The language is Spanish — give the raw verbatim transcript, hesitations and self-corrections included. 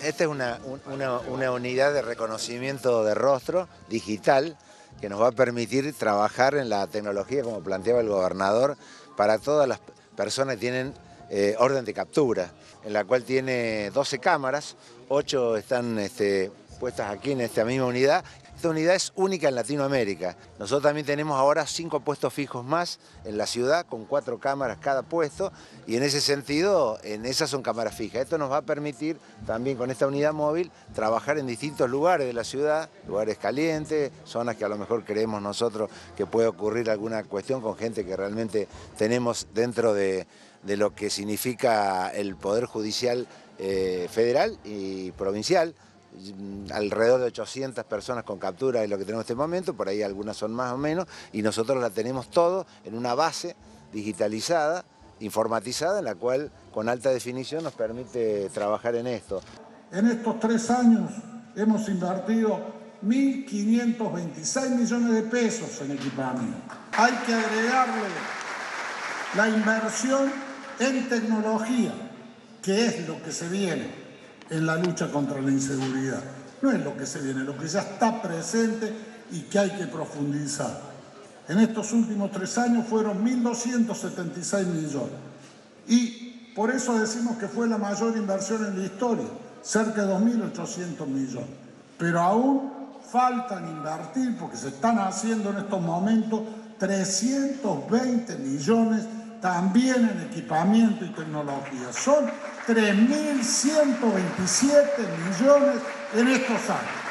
Esta es una, una, una unidad de reconocimiento de rostro digital que nos va a permitir trabajar en la tecnología, como planteaba el gobernador, para todas las personas que tienen eh, orden de captura, en la cual tiene doce cámaras, ocho están este, puestas aquí en esta misma unidad. Esta unidad es única en Latinoamérica. Nosotros también tenemos ahora cinco puestos fijos más en la ciudad, con cuatro cámaras cada puesto, y en ese sentido, en esas son cámaras fijas. Esto nos va a permitir también con esta unidad móvil trabajar en distintos lugares de la ciudad, lugares calientes, zonas que a lo mejor creemos nosotros que puede ocurrir alguna cuestión con gente que realmente tenemos dentro de, de lo que significa el Poder Judicial eh, federal y provincial. Alrededor de ochocientas personas con captura es lo que tenemos en este momento, por ahí algunas son más o menos, y nosotros la tenemos todo en una base digitalizada, informatizada, en la cual con alta definición nos permite trabajar en esto. En estos tres años hemos invertido mil quinientos veintiséis millones de pesos en equipamiento. Hay que agregarle la inversión en tecnología, que es lo que se viene en la lucha contra la inseguridad. No es lo que se viene, lo que ya está presente y que hay que profundizar. En estos últimos tres años fueron mil doscientos setenta y seis millones. Y por eso decimos que fue la mayor inversión en la historia, cerca de dos mil ochocientos millones. Pero aún faltan invertir, porque se están haciendo en estos momentos trescientos veinte millones también en equipamiento y tecnología. Son tres mil ciento veintisiete millones en estos años.